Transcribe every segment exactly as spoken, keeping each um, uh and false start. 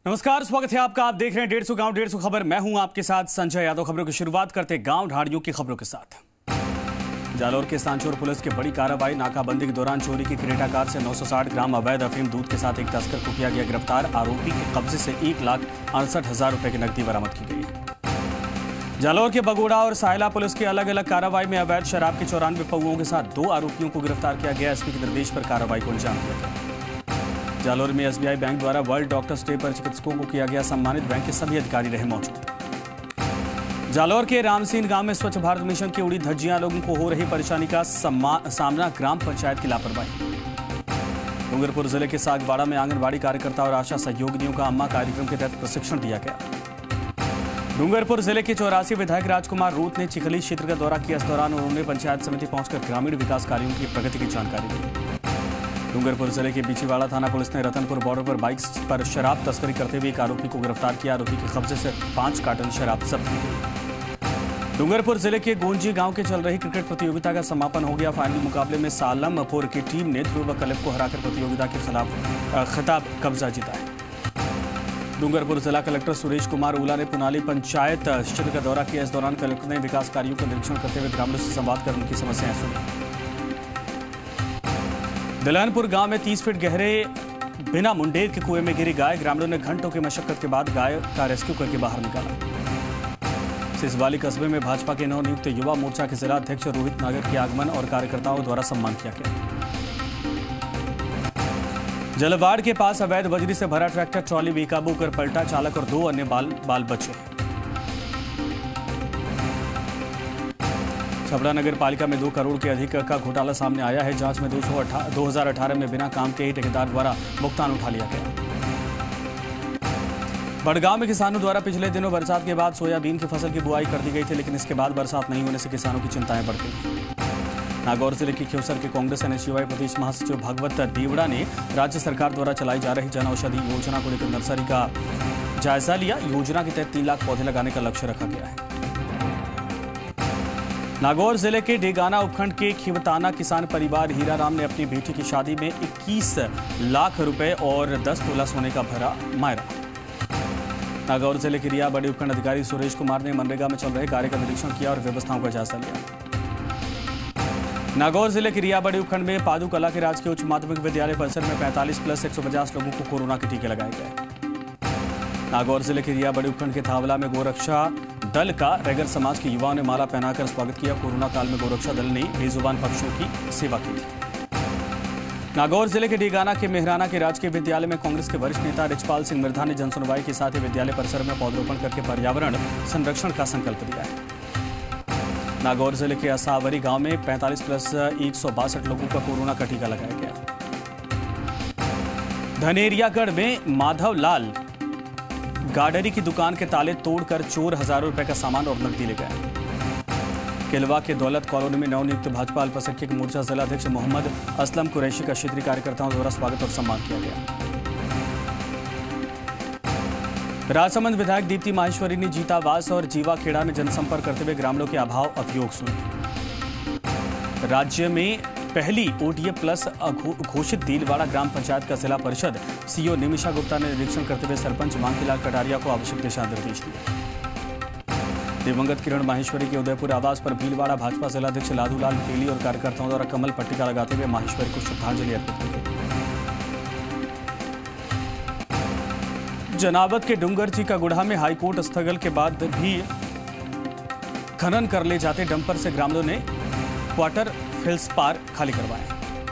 नमस्कार, स्वागत है आपका। आप देख रहे हैं डेढ़ सौ गांव डेढ़ सौ खबर। मैं हूं आपके साथ संजय यादव। खबरों की शुरुआत करते गांव ढाड़ियों की खबरों के साथ। जालौर के सांचौर पुलिस की बड़ी कार्रवाई। नाकाबंदी के दौरान चोरी की क्रेटा कार से नौ सौ साठ ग्राम अवैध अफीम दूध के साथ एक तस्कर को किया गया गिरफ्तार। आरोपी के कब्जे से एक लाख अड़सठ हजार रुपए की नकदी बरामद की गई। जालौर के बगोड़ा और सायला पुलिस की अलग अलग कार्रवाई में अवैध शराब के चौरानवे पौओं के साथ दो आरोपियों को गिरफ्तार किया गया। एसपी के निर्देश पर कार्रवाई को अंजाम दिया गया। जालौर में एसबीआई बैंक द्वारा वर्ल्ड डॉक्टर्स डे पर चिकित्सकों को किया गया सम्मानित। बैंक के सभी अधिकारी रहे मौजूद। जालौर के रामसीन गांव में स्वच्छ भारत मिशन की उड़ी धज्जियां। लोगों को हो रही परेशानी का सामना ग्राम पंचायत की लापरवाही। डूंगरपुर जिले के सागवाड़ा में आंगनबाड़ी कार्यकर्ता और आशा सहयोगिनियों का अम्मा कार्यक्रम के तहत प्रशिक्षण दिया गया। डूंगरपुर जिले के चौरासी विधायक राजकुमार रूत ने चिखली क्षेत्र का दौरा किया। इस दौरान उन्होंने पंचायत समिति पहुंचकर ग्रामीण विकास कार्यों की प्रगति की जानकारी दी। डूंगरपुर जिले के बिछीवाड़ा थाना पुलिस ने रतनपुर बॉर्डर पर बाइक पर शराब तस्करी करते हुए एक आरोपी को गिरफ्तार किया। आरोपी के कब्जे से पांच कार्टन शराब जब्त की गई। डूंगरपुर जिले के गोंजी गांव के चल रही क्रिकेट प्रतियोगिता का समापन हो गया। फाइनल मुकाबले में सालमपुर की टीम ने ध्रुव क्लब को हराकर प्रतियोगिता के खिलाफ खिताब कब्जा जीता है। डूंगरपुर जिला कलेक्टर सुरेश कुमार उला ने पुनाली पंचायत क्षेत्र का दौरा किया। इस दौरान कलेक्टर ने विकास कार्यों का निरीक्षण करते हुए ग्रामीणों से संवाद कर उनकी समस्याएं सुनी। दलहनपुर गांव में तीस फीट गहरे बिना मुंडेर के कुएं में गिरी गाय। ग्रामीणों ने घंटों की मशक्कत के बाद गाय का रेस्क्यू करके बाहर निकाला। सिसवाली कस्बे में भाजपा के नवनियुक्त युवा मोर्चा के जिला अध्यक्ष रोहित नागर के आगमन और कार्यकर्ताओं द्वारा सम्मान किया गया। जलवाड़ के पास अवैध बजरी से भरा ट्रैक्टर ट्रॉली बेकाबू कर पलटा। चालक और दो अन्य बाल बाल बचे। छपरा नगर पालिका में दो करोड़ के अधिक का घोटाला सामने आया है। जांच में दो हजार अठारह में बिना काम के ही ठेकेदार द्वारा भुगतान उठा लिया गया। बड़गांव में किसानों द्वारा पिछले दिनों बरसात के बाद सोयाबीन की फसल की बुआई कर दी गई थी, लेकिन इसके बाद बरसात नहीं होने से किसानों की चिंताएं बढ़ गई। नागौर जिले की खिवसर के कांग्रेस एनएसयूआई प्रदेश महासचिव भागवत देवड़ा ने राज्य सरकार द्वारा चलाई जा रही जन औषधि योजना को लेकर नर्सरी का जायजा लिया। योजना के तहत तीन लाख पौधे लगाने का लक्ष्य रखा गया है। नागौर जिले के डेगाना उपखंड के खिवताना किसान परिवार हीराराम ने अपनी बेटी की शादी में इक्कीस लाख रुपए और दस तोला सोने का भरा मायरा। नागौर जिले के रिया बड़े उपखंड अधिकारी सुरेश कुमार ने मनरेगा में चल रहे कार्य का निरीक्षण किया और व्यवस्थाओं का जायजा लिया। नागौर जिले के रिया बड़े उपखंड में पादू कला के राजकीय उच्च माध्यमिक विद्यालय परिसर में पैंतालीस प्लस एक सौ पचास लोगों को कोरोना के टीके लगाए गए। नागौर जिले के रिया बड़े उपखंड के थावला में गोरक्षा दल का रैगर समाज के युवाओं ने माला पहनाकर स्वागत किया। कोरोना काल में गोरक्षा दल ने बेजुबान पक्षियों की सेवा की थी। नागौर जिले के डेगाना के मेहराना के राजकीय विद्यालय में कांग्रेस के वरिष्ठ नेता रिचपाल सिंह मिर्धा ने जनसुनवाई के साथ ही विद्यालय परिसर में पौधरोपण करके पर्यावरण संरक्षण का संकल्प लिया है। नागौर जिले के असावरी गांव में पैंतालीस प्लस एक सौ बासठ लोगों का कोरोना का टीका लगाया गया। धनेरियागढ़ में माधव लाल गाडरी की दुकान के ताले तोड़कर चोर हजारों रुपए का सामान और नकदी ले गए। किलवा के दौलत कॉलोनी में नवनियुक्त भाजपा अल्पसंख्यक मोर्चा जिला अध्यक्ष मोहम्मद असलम कुरैशी का क्षेत्रीय कार्यकर्ताओं द्वारा स्वागत और सम्मान किया गया। राजसमंद विधायक दीप्ति माहेश्वरी ने जीतावास और जीवाखेड़ा में जनसंपर्क करते हुए ग्रामीणों के अभाव अभियोग सुने। राज्य में पहली ओडीएफ प्लस घोषित दीलवाड़ा ग्राम पंचायत का जिला परिषद सीईओ निमिषा गुप्ता ने निरीक्षण करते हुए सरपंच मांगीलाल कटारिया को आवश्यक दिशा निर्देश दिए। दिवंगत किरण माहेश्वरी के उदयपुर आवास पर भीलवाड़ा भाजपा जिलाध्यक्ष लादूलाल तेली और कार्यकर्ताओं द्वारा कमल पट्टिका लगाते हुए माहेश्वरी को श्रद्धांजलि अर्पित की गई। जनावत के डूंगरजी का गुढ़ा में हाईकोर्ट स्थगन के बाद भी खनन कर ले जाते डंपर से ग्रामीणों ने क्वार्टर फिल्स पार खाली करवाए।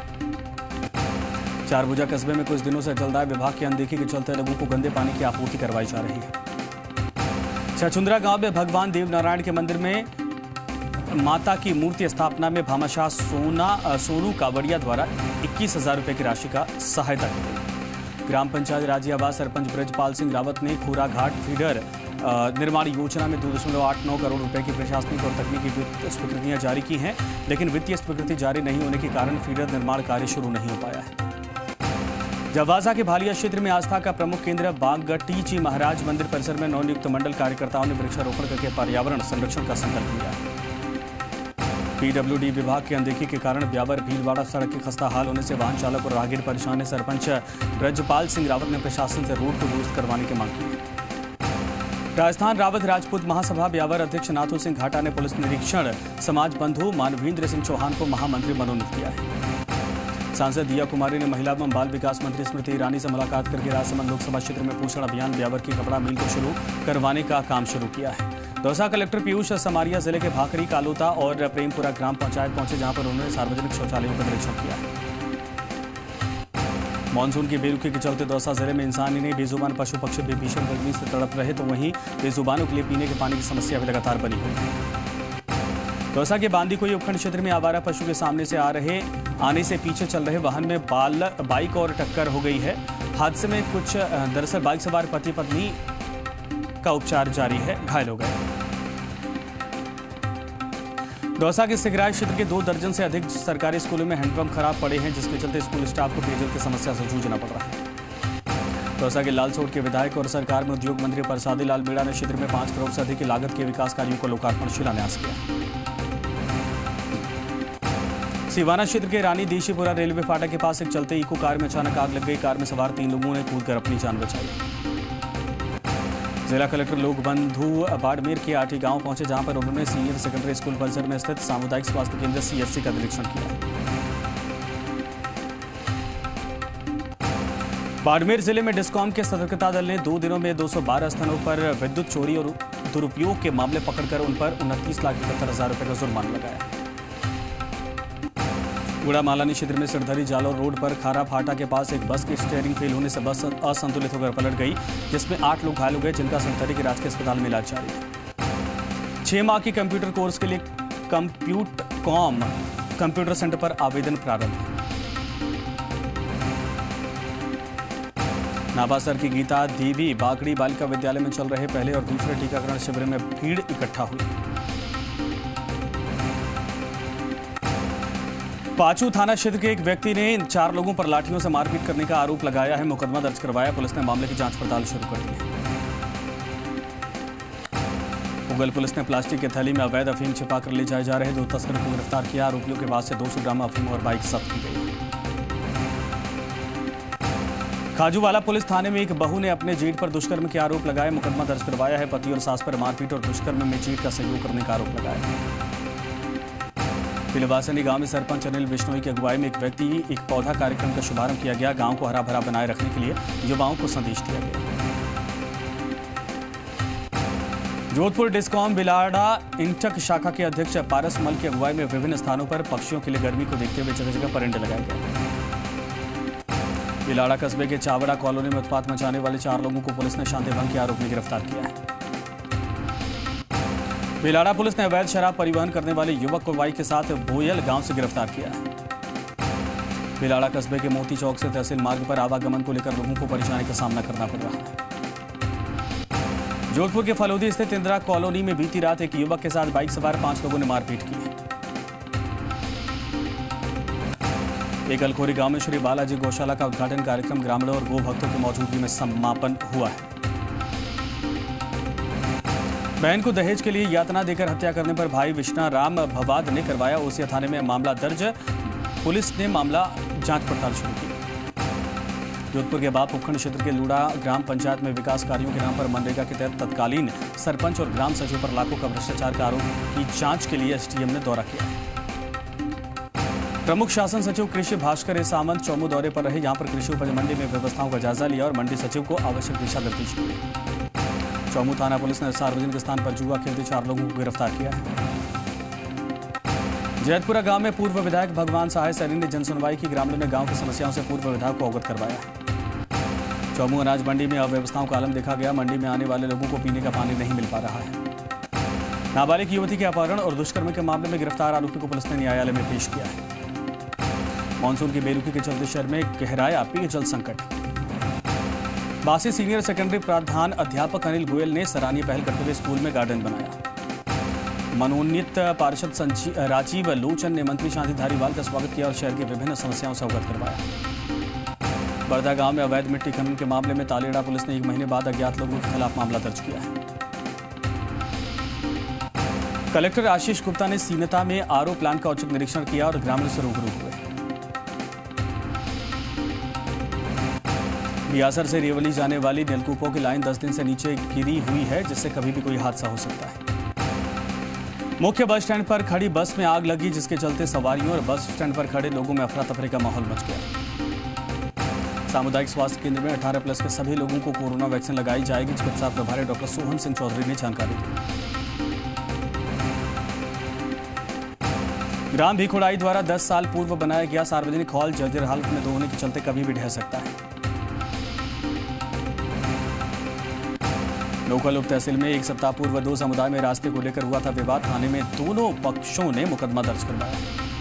चारभुजा कस्बे में कुछ दिनों से जलदाय विभाग की अनदेखी के चलते लोगों को गंदे पानी की आपूर्ति करवाई जा रही है। छछुंद्रा गांव में भगवान देवनारायण के मंदिर में माता की मूर्ति स्थापना में भामाशाह सोना सोनू कावड़िया द्वारा इक्कीस हजार रुपए की राशि का सहायता की गई। ग्राम पंचायत राज्य आवास सरपंच ब्रजपाल सिंह रावत ने खूराघाट फीडर निर्माण योजना में दो दशमलव आठ नौ करोड़ रुपए की प्रशासनिक और तकनीकी स्वीकृतियां जारी की हैं, लेकिन वित्तीय स्वीकृति जारी नहीं होने के कारण फीडर निर्माण कार्य शुरू नहीं हो पाया है। जवाजा के भालिया क्षेत्र में आस्था का प्रमुख केंद्र बागटी जी महाराज मंदिर परिसर में नवनियुक्त मंडल कार्यकर्ताओं ने वृक्षारोपण करके पर्यावरण संरक्षण का संकल्प लिया। पीडब्ल्यूडी विभाग की अनदेखी के कारण ब्यावर भीलवाड़ा सड़क के खस्ता हाल होने से वाहन चालक और राहगीर परेशान है। सरपंच ब्रजपाल सिंह रावत ने प्रशासन से रोड को दुरुस्त करवाने की मांग की। राजस्थान रावत राजपूत महासभा ब्यावर अध्यक्ष नाथू सिंह घाटा ने पुलिस निरीक्षण समाज बंधु मानवेंद्र सिंह चौहान को महामंत्री मनोनीत किया है। सांसद दिया कुमारी ने महिला एवं बाल विकास मंत्री स्मृति ईरानी से मुलाकात करके राजसमंद लोकसभा क्षेत्र में पोषण अभियान ब्यावर की कपड़ा मिल को शुरू करवाने का काम शुरू किया है। दौसा कलेक्टर पीयूष समारिया जिले के भाकरी कालोता और प्रेमपुरा ग्राम पंचायत पहुंचे, जहां पर उन्होंने सार्वजनिक शौचालयों का निरीक्षण किया है। मानसून की बेरुखी के चलते दौसा जिले में इंसान ही नहीं बेजुबान पशु पक्षी भी भीषण गर्मी से तड़प रहे, तो वहीं बेजुबानों के लिए पीने के पानी की समस्या भी लगातार बनी हुई है। दौसा के बांदीकुई उपखंड क्षेत्र में आवारा पशु के सामने से आ रहे आने से पीछे चल रहे वाहन में बाल बाइक और टक्कर हो गई है। हादसे में कुछ दरअसल बाइक सवार पति पत्नी का उपचार जारी है, घायल हो गए। दौसा के सिगराय क्षेत्र के दो दर्जन से अधिक सरकारी स्कूलों में हैंडपंप खराब पड़े हैं, जिसके चलते स्कूल स्टाफ को पेयजल की समस्या से जूझना पड़ रहा है। दौसा के लालसोट के विधायक और सरकार में उद्योग मंत्री प्रसादी लाल मीणा ने क्षेत्र में पांच करोड़ से अधिक की लागत के विकास कार्यों को लोकार्पण शिलान्यास किया। सिवाना क्षेत्र के रानी देशीपुरा रेलवे फाटक के पास एक चलते इको कार में अचानक आग लग गई। कार में सवार तीन लोगों ने कूदकर अपनी जान बचाई। जिला कलेक्टर लोकबंधु बाड़मेर के आठी गांव पहुंचे, जहां पर उन्होंने सीनियर सेकेंडरी स्कूल परिसर में स्थित सामुदायिक स्वास्थ्य केंद्र सीएचसी का निरीक्षण किया। बाड़मेर जिले में डिस्कॉम के सतर्कता दल ने दो दिनों में दो सौ बारह स्थानों पर विद्युत चोरी और दुरुपयोग के मामले पकड़कर उन पर उनतीस लाख इकहत्तर हजार रुपए का जुर्माना लगाया। गुड़ा मालानी क्षेत्र में सिरधरी जालौर रोड पर खारा फाटा के पास एक बस की स्टीयरिंग फेल होने से बस असंतुलित होकर पलट गई, जिसमें आठ लोग घायल हो गए, जिनका सिरधरी के राजकीय अस्पताल में इलाज जारी है। छह माह की कंप्यूटर कोर्स के लिए कंप्यूट कॉम कंप्यूटर सेंटर पर आवेदन प्रारंभ। नाबासर की गीता देवी बागड़ी बालिका विद्यालय में चल रहे पहले और दूसरे टीकाकरण शिविर में भीड़ इकट्ठा हुई। पाचू थाना क्षेत्र के एक व्यक्ति ने चार लोगों पर लाठियों से मारपीट करने का आरोप लगाया है। मुकदमा दर्ज करवाया, पुलिस ने मामले की जांच पड़ताल शुरू कर दी है। मुगल पुलिस ने प्लास्टिक के थैली में अवैध अफीम छिपाकर ले जाए जा रहे दो तस्करों को गिरफ्तार किया। आरोपियों के पास से दो सौ ग्राम अफीम और बाइक जब्त की गई। खाजूवाला पुलिस थाने में एक बहू ने अपने जेठ पर दुष्कर्म के आरोप लगाए। मुकदमा दर्ज करवाया है। पति और सास पर मारपीट और दुष्कर्म में जेठ का सहयोग करने का आरोप लगाया। पिलवासनी गांव में सरपंच अनिल बिश्नोई की अगुवाई में एक व्यक्ति एक पौधा कार्यक्रम का शुभारंभ किया गया। गांव को हरा भरा बनाए रखने के लिए युवाओं को संदेश दिया गया। जोधपुर डिस्कॉम बिलाड़ा इंटक शाखा के अध्यक्ष पारस मल की अगुवाई में विभिन्न स्थानों पर पक्षियों के लिए गर्मी को देखते हुए जगह जगह परिंडे लगाए गए। बिलाड़ा कस्बे के चावड़ा कॉलोनी में उत्पात मचाने वाले चार लोगों को पुलिस ने शांति भंग के आरोप में गिरफ्तार किया है। बिलाड़ा पुलिस ने अवैध शराब परिवहन करने वाले युवक को बाइक के साथ बोयल गांव से गिरफ्तार किया है। बिलाड़ा कस्बे के मोती चौक से तहसील मार्ग पर आवागमन को लेकर लोगों को परेशानी का सामना करना पड़ रहा है। जोधपुर के फलोदी स्थित इंदिरा कॉलोनी में बीती रात एक युवक के साथ बाइक सवार पांच लोगों ने मारपीट की। एक अलखोरी गांव में श्री बालाजी गौशाला का उद्घाटन कार्यक्रम ग्रामीणों और गो भक्तों की मौजूदगी में समापन हुआ है। बहन को दहेज के लिए यातना देकर हत्या करने पर भाई विष्णा राम भवाद ने करवाया ओसिया थाने में मामला दर्ज। पुलिस ने मामला जांच पड़ताल शुरू की। जोधपुर के बाप उपखंड क्षेत्र के लूड़ा ग्राम पंचायत में विकास कार्यों के नाम पर मनरेगा के तहत तत्कालीन सरपंच और ग्राम सचिव पर लाखों का भ्रष्टाचार का आरोप की जांच के लिए एसडीएम ने दौरा किया। प्रमुख शासन सचिव कृषि भास्कर सामंत चौमू दौरे पर रहे, जहां पर कृषि उपज मंडी में व्यवस्थाओं का जायजा लिया और मंडी सचिव को आवश्यक दिशा निर्देश दिए। चौमू थाना पुलिस ने सार्वजनिक स्थान पर जुआ खेलते चार लोगों को गिरफ्तार किया है। जैतपुरा गांव में पूर्व विधायक भगवान सहाय सैनी ने जनसुनवाई की। ग्रामीणों ने गांव की समस्याओं से पूर्व विधायक को अवगत करवाया। चौमू अनाज मंडी में अव्यवस्थाओं का आलम देखा गया। मंडी में आने वाले लोगों को पीने का पानी नहीं मिल पा रहा है। नाबालिग युवती के अपहरण और दुष्कर्म के मामले में गिरफ्तार आरोपी को पुलिस ने न्यायालय में पेश किया है। मानसून की बेरुखी के चलते शहर में गहराया पेयजल संकट। बासी सीनियर सेकेंडरी प्रधान अध्यापक अनिल गोयल ने सराहनीय पहल करते हुए स्कूल में गार्डन बनाया। मनोनीत पार्षद राजीव लोचन ने मंत्री शांति धारीवाल का स्वागत किया और शहर की विभिन्न समस्याओं से अवगत करवाया। बरदा गांव में अवैध मिट्टी खनन के मामले में तालेड़ा पुलिस ने एक महीने बाद अज्ञात लोगों के खिलाफ मामला दर्ज किया है। कलेक्टर आशीष गुप्ता ने सीनता में आरओ प्लांट का औचक निरीक्षण किया और ग्रामीणों से रूबरू हुए। बियासर से रेवली जाने वाली नलकूपों की लाइन दस दिन से नीचे गिरी हुई है, जिससे कभी भी कोई हादसा हो सकता है। मुख्य बस स्टैंड पर खड़ी बस में आग लगी, जिसके चलते सवारियों और बस स्टैंड पर खड़े लोगों में अफरा तफरी का माहौल मच गया। सामुदायिक स्वास्थ्य केंद्र में अठारह प्लस के सभी लोगों को कोरोना वैक्सीन लगाई जाएगी। चिकित्सा प्रभारी डॉक्टर सोहन सिंह चौधरी ने जानकारी दी। ग्राम भिखुड़ाई द्वारा दस साल पूर्व बनाया गया सार्वजनिक हॉल जर्जर हालत में होने के चलते कभी भी ढह सकता है। लोकल उप तहसील में एक सप्ताह पूर्व दो समुदाय में रास्ते को लेकर हुआ था विवाद। थाने में दोनों पक्षों ने मुकदमा दर्ज करवाया।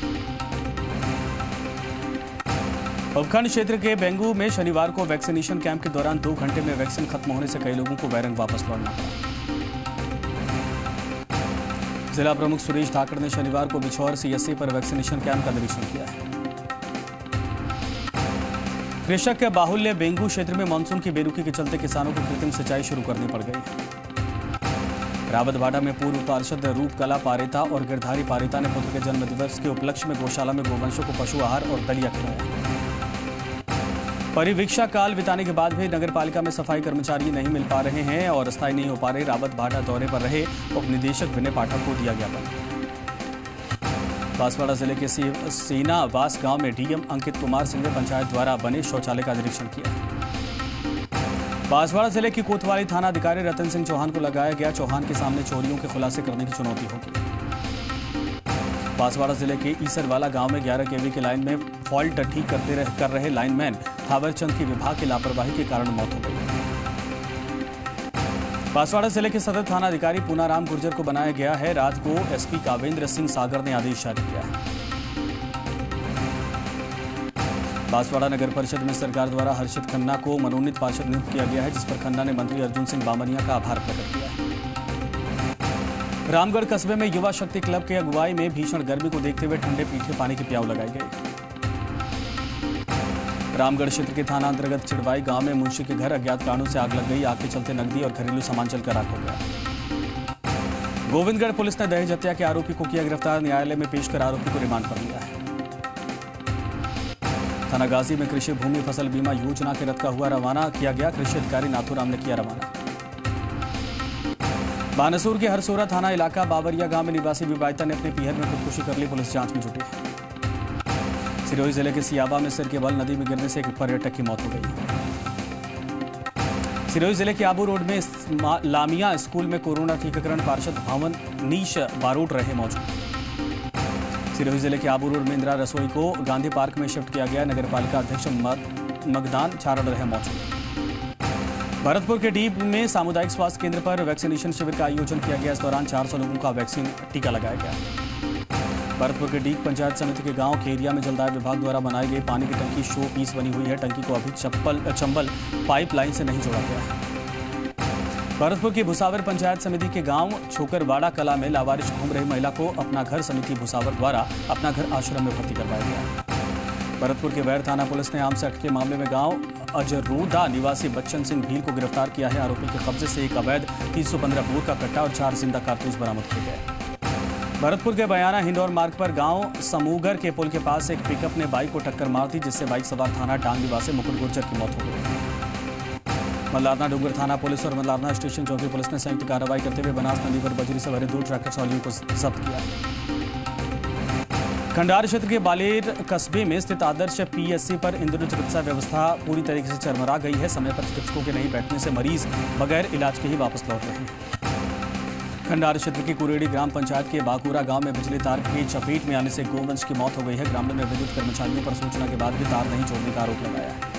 उपखंड क्षेत्र के बेंगू में शनिवार को वैक्सीनेशन कैंप के दौरान दो घंटे में वैक्सीन खत्म होने से कई लोगों को बैरंग वापस लौटना पड़ा। जिला प्रमुख सुरेश धाकड़ ने शनिवार को बिछौर सीएससी पर वैक्सीनेशन कैंप का निरीक्षण किया है। कृषक के बाहुल्य बेंगू क्षेत्र में मानसून की बेरुखी के चलते किसानों को कृत्रिम सिंचाई शुरू करनी पड़ गई। रावतबाड़ा में पूर्व पार्षद रूपकला पारेता और गिरधारी पारेता ने पुत्र के जन्म दिवस के उपलक्ष्य में गौशाला में गोवंशों को पशु आहार और दलिया खिलाया। परिवीक्षा काल बिताने के बाद भी नगर पालिका में सफाई कर्मचारी नहीं मिल पा रहे हैं और अस्थायी नहीं हो पा रहे। रावतबाड़ा दौरे पर रहे उप निदेशक विनय पाठक को दिया ज्ञापन। बांसवाड़ा जिले के सेनावास गांव में डीएम अंकित कुमार सिंह ने पंचायत द्वारा बने शौचालय का निरीक्षण किया। बांसवाड़ा जिले की कोतवाली थाना अधिकारी रतन सिंह चौहान को लगाया गया। चौहान के सामने चोरियों के खुलासे करने की चुनौती होगी। बांसवाड़ा जिले के ईसरवाला गांव में ग्यारह केवी की लाइन में फॉल्ट ठीक करते रह, कर रहे लाइनमैन थावरचंद की विभाग की लापरवाही के कारण मौत हो गई। बांसवाड़ा जिले के सदर थाना अधिकारी पूनाराम गुर्जर को बनाया गया है। रात को एसपी कावेंद्र सिंह सागर ने आदेश जारी किया है। बांसवाड़ा नगर परिषद में सरकार द्वारा हर्षित खन्ना को मनोनीत पार्षद नियुक्त किया गया है, जिस पर खन्ना ने मंत्री अर्जुन सिंह बामनिया का आभार प्रकट किया है। रामगढ़ कस्बे में युवा शक्ति क्लब के अगुवाई में भीषण गर्मी को देखते हुए ठंडे पीठे पानी की प्याऊ लगाई गई। रामगढ़ क्षेत्र के थाना अंतर्गत चिड़वाई गांव में मुंशी के घर अज्ञात कारणों से आग लग गई। आग के चलते नकदी और घरेलू सामान जलकर राख हो गया। गोविंदगढ़ पुलिस ने दहेज हत्या के आरोपी को किया गिरफ्तार। न्यायालय में पेश कर आरोपी को रिमांड पर लिया है। थानागाजी में कृषि भूमि फसल बीमा योजना के रथ का हुआ रवाना किया गया। कृषि अधिकारी नाथूराम ने किया रवाना। बानसूर के हरसोरा थाना इलाका बावरिया गांव में निवासी विवाहिता ने अपने पीहर में खुदकुशी कर ली। पुलिस जांच में जुटी। सिरोही जिले के सियाबा में सिर के बल नदी में गिरने से एक पर्यटक की मौत हो गई। सिरोही जिले के आबू रोड में लामिया स्कूल में कोरोना टीकाकरण पार्षद भवन नीश बारोट रहे मौजूद। सिरोही जिले के आबू रोड में इंदिरा रसोई को गांधी पार्क में शिफ्ट किया गया। नगर पालिका अध्यक्ष मगदान चारण रहे मौजूद। भरतपुर के डीब में सामुदायिक स्वास्थ्य केंद्र पर वैक्सीनेशन शिविर का आयोजन किया गया। इस दौरान चार सौ लोगों का वैक्सीन टीका लगाया गया। भरतपुर के डीग पंचायत समिति के गांव खेरिया में जलदाय विभाग द्वारा बनाई गई पानी की टंकी शो पीस बनी हुई है। टंकी को अभी चप्पल चंबल पाइपलाइन से नहीं जोड़ा गया है। भरतपुर की भुसावर पंचायत समिति के गांव छोकरवाड़ा कला में लावारिश घूम रही महिला को अपना घर समिति भुसावर द्वारा अपना घर आश्रम में भर्ती करवाया गया। भरतपुर के वैर थाना पुलिस ने आमसठ के मामले में गांव अजरूदा निवासी बच्चन सिंह भील को गिरफ्तार किया है। आरोपी के कब्जे से एक अवैध तीन सौ पंद्रह बोर का कट्टा और चार जिंदा कारतूस बरामद किए गए। भरतपुर के बयाना हिंदौर मार्ग पर गांव समूगर के पुल के पास एक पिकअप ने बाइक को टक्कर मार दी, जिससे बाइक सवार थाना टांग निवासी मुकुट गुर्जर की मौत हो गई। मल्लारना डूंगर थाना पुलिस और मल्लारना स्टेशन चौकी पुलिस ने संयुक्त कार्रवाई करते हुए बनास नदी पर बजरी से भरे दो ट्रैक्टर ट्रॉलियों को जब्त किया। खंडार क्षेत्र के बालेर कस्बे में स्थित आदर्श पीएससी पर इंदौर चिकित्सा व्यवस्था पूरी तरीके से चरमरा गई है। समय पर चिकित्सकों के नहीं बैठने से मरीज बगैर इलाज के ही वापस लौट रहे हैं। खंडार क्षेत्र की कुरेड़ी ग्राम पंचायत के बाकुरा गांव में बिजली तार की चपेट में आने से गोवंश की मौत हो गई है। ग्रामीणों ने विद्युत कर्मचारियों पर सूचना के बाद भी तार नहीं जोड़ने का आरोप लगाया है।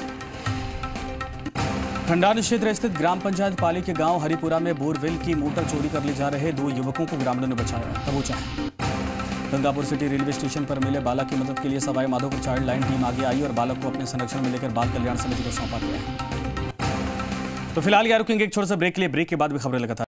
खंडार क्षेत्र स्थित ग्राम पंचायत पाली के गांव हरिपुरा में बोरवेल की मोटर चोरी कर ले जा रहे दो युवकों को ग्रामीणों ने बचाया दबोचा है। गंगापुर सिटी रेलवे स्टेशन पर मिले बालक की मदद के लिए Sawai Madhopur child line team आगे आई और बालक को अपने संरक्षण में लेकर बाल कल्याण समिति को सौंपा गया। तो फिलहाल यार रुकेंगे एक छोटा सा ब्रेक के लिए। ब्रेक के बाद भी खबरें लगातार